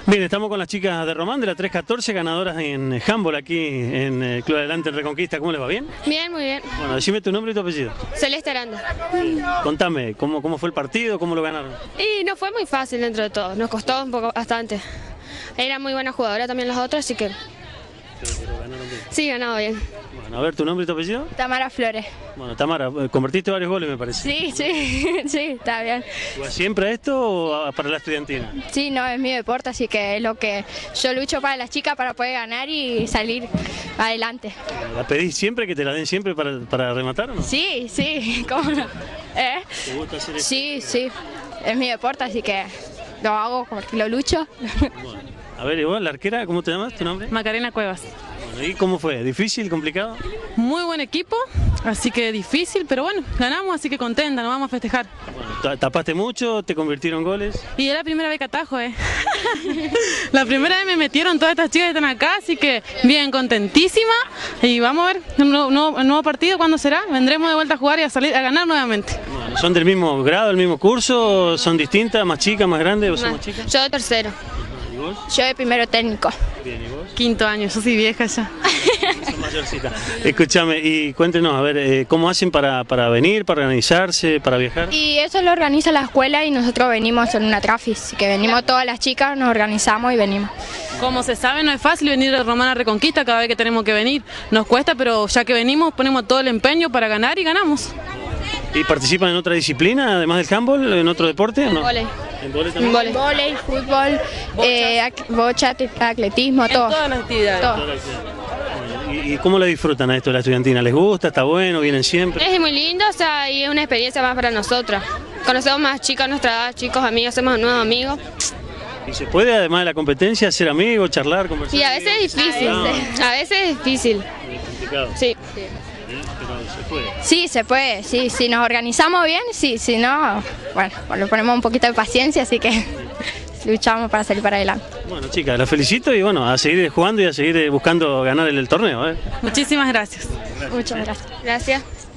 Bien, estamos con las chicas de Román de la 314, ganadoras en handball aquí en el Club Adelante en Reconquista. ¿Cómo les va? ¿Bien? Bien, muy bien. Bueno, decime tu nombre y tu apellido. Celeste Aranda. Contame, ¿cómo fue el partido? ¿Cómo lo ganaron? Y no fue muy fácil dentro de todo, nos costó un poco bastante. Era muy buena jugadora también las otras, así que Pero ganaron bien. sí, ganado bien. Bueno, a ver, ¿tu nombre y tu apellido? Tamara Flores. Bueno, Tamara, convertiste varios goles, me parece. Sí, sí, está bien. ¿Jugás siempre a esto o para la estudiantina? Sí, no, es mi deporte, así que es lo que yo lucho para las chicas para poder ganar y salir adelante. ¿La pedís siempre, que te la den siempre para rematar o no? Sí, sí, ¿cómo no? ¿Te gusta hacer esto? Sí, sí, es mi deporte, así que lo hago porque lo lucho. Bueno, a ver, igual, la arquera, ¿cómo te llamas? ¿Tu nombre? Macarena Cuevas. Bueno, ¿y cómo fue? ¿Difícil, complicado? Muy buen equipo, así que difícil, pero bueno, ganamos, así que contenta, nos vamos a festejar. Bueno, ¿tapaste mucho? ¿Te convirtieron goles? Y es la primera vez que atajo, La primera vez me metieron todas estas chicas que están acá, así que bien, contentísima. Y vamos a ver un nuevo partido, ¿cuándo será? Vendremos de vuelta a jugar y a salir a ganar nuevamente. Bueno, ¿son del mismo grado, del mismo curso? ¿Son distintas, más chicas, más grandes o son más chicas? Yo de tercero. ¿Y vos? Yo de primero técnico. Bien, ¿y vos? Quinto año, yo soy vieja ya. Son mayorcitas. Escúchame, y cuéntenos, a ver, ¿cómo hacen para venir, para organizarse, para viajar? Y eso lo organiza la escuela y nosotros venimos en una trafis, así que venimos todas las chicas, nos organizamos y venimos. Como se sabe, no es fácil venir de Román a Reconquista cada vez que tenemos que venir. Nos cuesta, pero ya que venimos, ponemos todo el empeño para ganar y ganamos. ¿Y participan en otra disciplina, además del handball, en otro deporte o no? Voley. ¿En vóley también? Voley. Vóley, fútbol, bocha, atletismo, En todo. todas las actividades. Todo. Bueno, ¿y cómo le disfrutan a esto de la estudiantina? ¿Les gusta? ¿Está bueno? ¿Vienen siempre? Es muy lindo, o sea, y es una experiencia más para nosotras. Conocemos más chicos a nuestra edad, chicos, amigos, hacemos nuevos amigos. ¿Y se puede, además de la competencia, ser amigos, charlar, conversar? Y a veces es difícil, a veces es difícil. Es complicado, Sí. pero se puede. Sí, se puede, sí, si nos organizamos bien, sí, si no, bueno, le ponemos un poquito de paciencia, así que luchamos para salir para adelante. Bueno, chicas, las felicito y bueno, a seguir jugando y a seguir buscando ganar el torneo. Muchísimas gracias. Muchas gracias. Gracias.